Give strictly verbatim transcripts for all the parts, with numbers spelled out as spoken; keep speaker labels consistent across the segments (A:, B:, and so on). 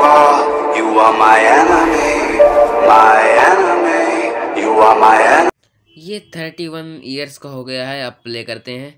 A: are, you are my enemy, my enemy, you are my enemy.
B: ये thirty one years का हो गया है। अब प्ले करते हैं।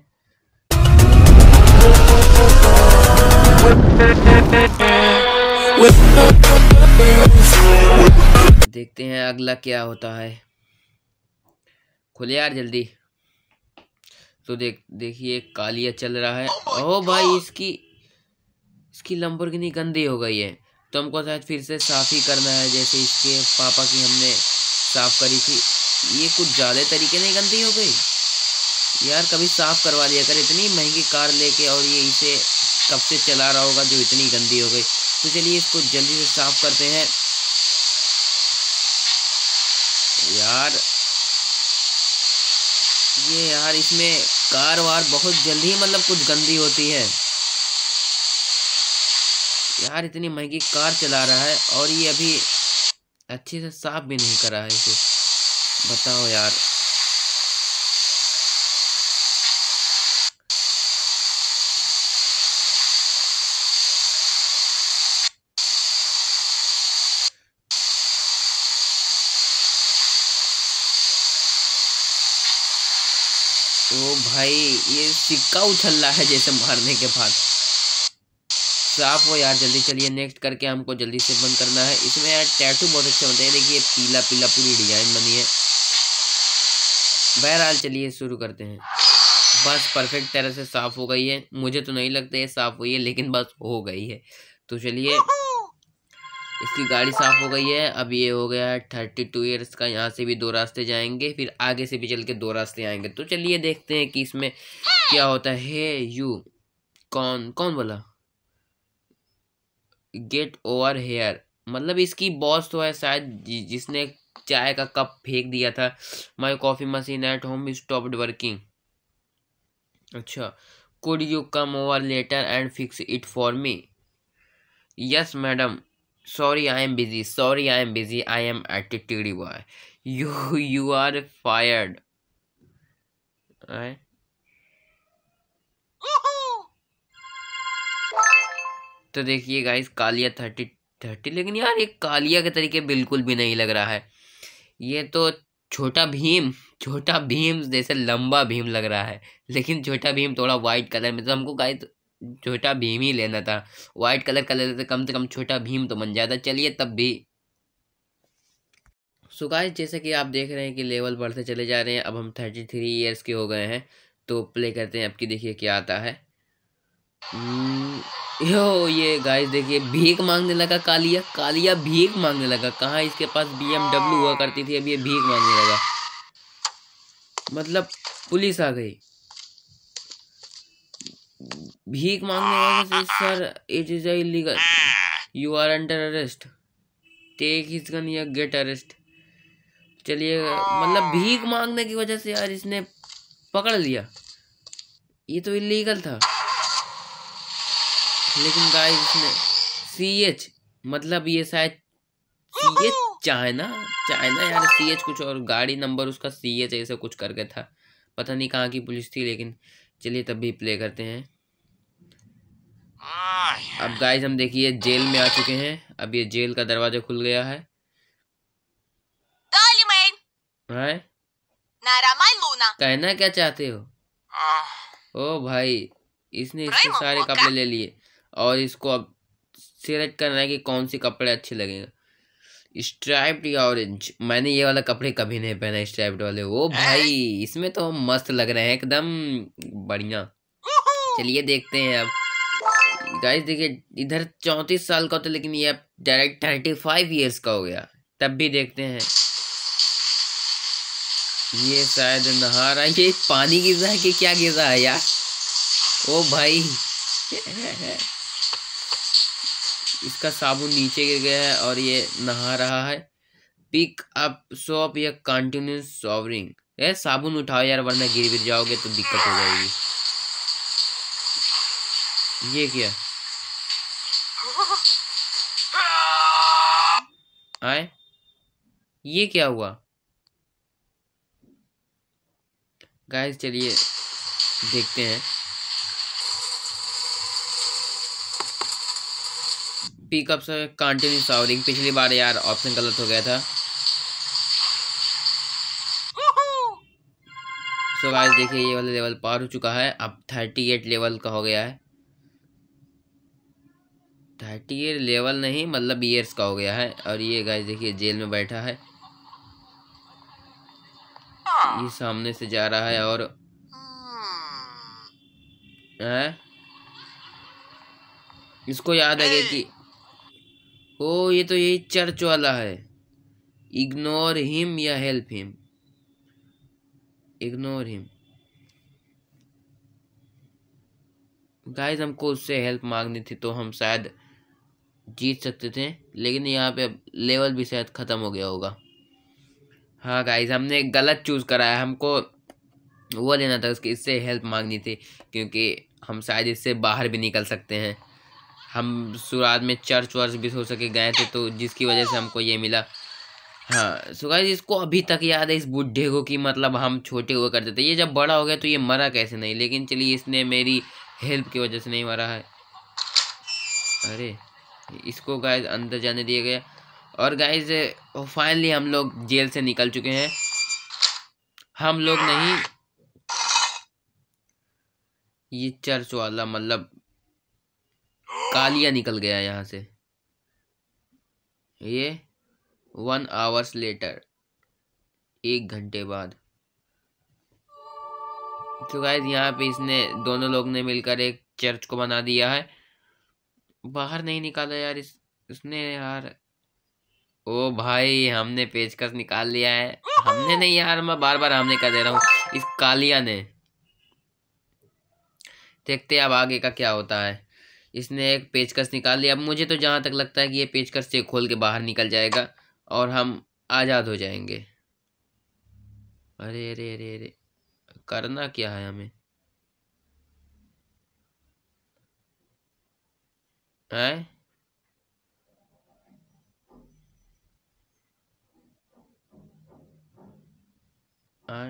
B: देखते हैं अगला क्या होता है। खुले यार जल्दी। तो देख देखिए कालिया चल रहा है। ओ भाई इसकी इसकी लंबोर्गिनी गंदी हो गई है, तो हमको शायद फिर से साफ ही करना है, जैसे इसके पापा की हमने साफ करी थी। ये कुछ ज़्यादा तरीके नहीं गंदी हो गई यार, कभी साफ करवा दिया कर। इतनी महंगी कार लेके और ये इसे कब से चला रहा होगा जो इतनी गंदी हो गई। तो चलिए इसको जल्दी से साफ करते हैं यार। ये यार इसमें कार वार बहुत जल्दी मतलब कुछ गंदी होती है यार। इतनी महंगी कार चला रहा है और ये अभी अच्छे से साफ भी नहीं करा है इसे, बताओ यार। ओ भाई ये सिक्का उछल रहा है जैसे मारने के बाद। साफ हो यार जल्दी। चलिए नेक्स्ट करके हमको जल्दी से बंद करना है। इसमें यार टैटू बहुत अच्छे बनते हैं। देखिए पीला पीला पूरी डिजाइन बनी है। बहरहाल चलिए शुरू करते हैं। बस परफेक्ट तरह से साफ हो गई है। मुझे तो नहीं लगता ये साफ हुई है, लेकिन बस हो गई है। तो चलिए इसकी गाड़ी साफ हो गई है। अब ये हो गया है थर्टी टू ईयर्स का। यहाँ से भी दो रास्ते जाएंगे, फिर आगे से भी चल के दो रास्ते आएंगे। तो चलिए देखते हैं कि इसमें क्या होता है। हे यू, कौन कौन बोला गेट ओवर हेयर, मतलब इसकी बॉस तो है शायद जि, जिसने चाय का कप फेंक दिया था। My coffee machine at home stopped working. अच्छा, could you come over later and fix it for me? Yes madam, sorry I am busy, sorry I am busy, I am attitude boy, you you are fired, right? तो देखिए guys Kaliya thirty thirty, लेकिन यार ये कालिया के तरीके बिल्कुल भी नहीं लग रहा है। ये तो छोटा भीम छोटा भीम जैसे लंबा भीम लग रहा है, लेकिन छोटा भीम थोड़ा वाइट कलर में। तो हमको गाइस छोटा भीम ही लेना था। वाइट कलर का लेते कम से कम छोटा भीम तो बन जाता। चलिए तब भी। सो गाइस जैसे कि आप देख रहे हैं कि लेवल बढ़ते चले जा रहे हैं। अब हम थर्टी थ्री ईयर्स के हो गए हैं। तो प्ले करते हैं। अब की देखिए क्या आता है। यो ये गाइस देखिए भीख मांगने लगा कालिया। कालिया भीख मांगने लगा। कहाँ इसके पास बीएमडब्ल्यू हुआ करती थी, अब ये भीख मांगने लगा। मतलब पुलिस आ गई। भीख मांगने वाले से sir it is illegal, you are under arrest, take his gun या गेट अरेस्ट। चलिए मतलब भीख मांगने की वजह से यार इसने पकड़ लिया। ये तो इलीगल था, लेकिन गाइस इसने सी एच मतलब ये शायद सी एच चाइना चाइना यार सी एच कुछ और गाड़ी नंबर उसका सी एच ऐसा कुछ करके था। पता नहीं कहाँ की पुलिस थी, लेकिन चलिए तब भी प्ले करते हैं। अब गाइस हम देखिए जेल में आ चुके हैं। अब ये जेल का दरवाजा खुल गया है। है? कहना क्या चाहते हो? ओ भाई इसने इसके सारे कपड़े ले लिए और इसको अब सिलेक्ट करना है कि कौन से कपड़े अच्छे लगेंगे। स्ट्राइप्ड या ऑरेंज। मैंने ये वाला कपड़े कभी नहीं पहना स्ट्राइप्ड वाले। ओ भाई इसमें तो हम मस्त लग रहे हैं एकदम बढ़िया। चलिए देखते हैं अब। गाइस देखिए इधर चौंतीस साल का होता, लेकिन ये अब डायरेक्ट थर्टी फाइव ईयर्स का हो गया। तब भी देखते हैं। ये शायद नहा रहा है। ये पानी गिर रहा है कि क्या गिर रहा है यार? ओ भाई इसका साबुन नीचे गिर गया है और ये नहा रहा है। पिक अप सोप या कंटिन्यूस शॉवरिंग। ये साबुन उठाओ यार, वरना गिर गिर जाओगे तो दिक्कत हो जाएगी। ये क्या आए? ये क्या हुआ गाइस? चलिए देखते हैं। पिकअप से कंटिन्यू शावरिंग। पिछली बार यार ऑप्शन गलत हो गया था। सो गाइस देखिए ये वाला लेवल पार हो चुका है। अब थर्टी एट लेवल का हो गया है। थर्टी एट लेवल नहीं मतलब ईयर्स का हो गया है। और ये गाइस देखिए जेल में बैठा है। ये सामने से जा रहा है और है? इसको याद आ गया कि ओ ये तो यही चर्च वाला है। इग्नोर हिम या help him. Ignore him. Guys हमको उससे हेल्प मांगनी थी तो हम शायद जीत सकते थे, लेकिन यहाँ पे अब लेवल भी शायद खत्म हो गया होगा। हाँ गाइस हमने गलत चूज करा है। हमको वो लेना था, उसकी इससे हेल्प मांगनी थी, क्योंकि हम शायद इससे बाहर भी निकल सकते हैं। हम शुरुआत में चर्च वर्च भी हो सके गए थे, तो जिसकी वजह से हमको ये मिला। हाँ सो गाइस इसको अभी तक याद है इस बुढ़े को, कि मतलब हम छोटे हुआ करते थे। ये जब बड़ा हो गया तो ये मरा कैसे नहीं, लेकिन चलिए इसने मेरी हेल्प की वजह से नहीं मरा है। अरे इसको गाइस अंदर जाने दिया गया। और गाइस फाइनली हम लोग जेल से निकल चुके हैं। हम लोग नहीं, ये चर्च वाला मतलब कालिया निकल गया यहाँ से। ये वन आवर्स लेटर, एक घंटे बाद। तो गाइस यहाँ पे इसने दोनों लोग ने मिलकर एक चर्च को बना दिया है। बाहर नहीं निकाला यार इस इसने यार। ओ भाई हमने पेचकस निकाल लिया है। हमने नहीं यार, मैं बार बार हमने कर दे रहा हूँ, इस कालिया ने। देखते हैं अब आगे का क्या होता है। इसने एक पेचकस निकाल लिया। अब मुझे तो जहां तक लगता है कि ये पेचकस से खोल के बाहर निकल जाएगा और हम आजाद हो जाएंगे। अरे अरे अरे अरे करना क्या है हमें? है हाँ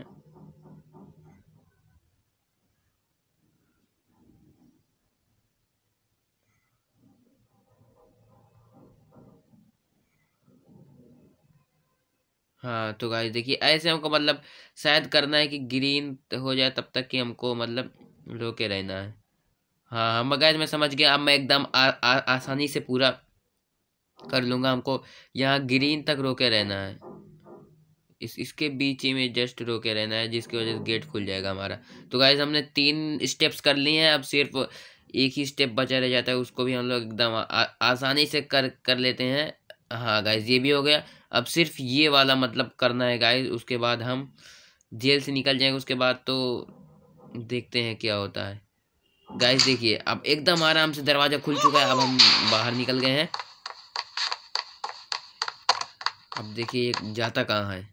B: हाँ, तो गाइस देखिए ऐसे हमको मतलब शायद करना है कि ग्रीन हो जाए तब तक कि हमको मतलब रोके रहना है। हाँ हम गाइस मैं समझ गया। अब मैं एकदम आ, आ, आसानी से पूरा कर लूंगा। हमको यहाँ ग्रीन तक रोके रहना है। इस इसके बीच ही में जस्ट रोके रहना है, जिसकी वजह से गेट खुल जाएगा हमारा। तो गाइस हमने तीन स्टेप्स कर लिए हैं। अब सिर्फ एक ही स्टेप बचा रह जाता है, उसको भी हम लोग एकदम आ, आसानी से कर कर लेते हैं। हाँ गाइस ये भी हो गया। अब सिर्फ ये वाला मतलब करना है गाइस, उसके बाद हम जेल से निकल जाएंगे। उसके बाद तो देखते हैं क्या होता है। गाइस देखिए अब एकदम आराम से दरवाजा खुल चुका है। अब हम बाहर निकल गए हैं। अब देखिए ये जाता कहाँ है।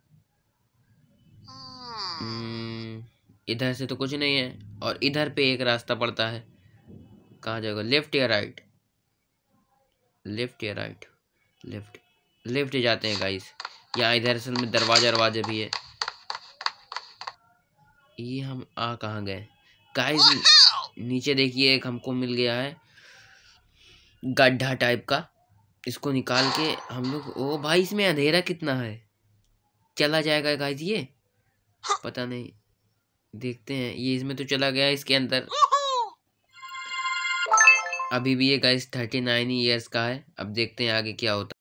B: हम्म, इधर से तो कुछ नहीं है, और इधर पे एक रास्ता पड़ता है। कहाँ जाएगा? लेफ्ट या राइट? लेफ्ट या राइट? लेफ्ट। लेफ्ट जाते हैं गाइस। यहाँ इधर असल में दरवाजा दरवाजा भी है। ये हम आ कहाँ गए गाइस? नीचे देखिए एक हमको मिल गया है गड्ढा टाइप का। इसको निकाल के हम लोग, ओ भाई इसमें अंधेरा कितना है। चला जाएगा गाइस ये? पता नहीं, देखते हैं। ये इसमें तो चला गया इसके अंदर। अभी भी ये गाइस थर्टी नाइन ईयर्स का है। अब देखते हैं आगे क्या होता है।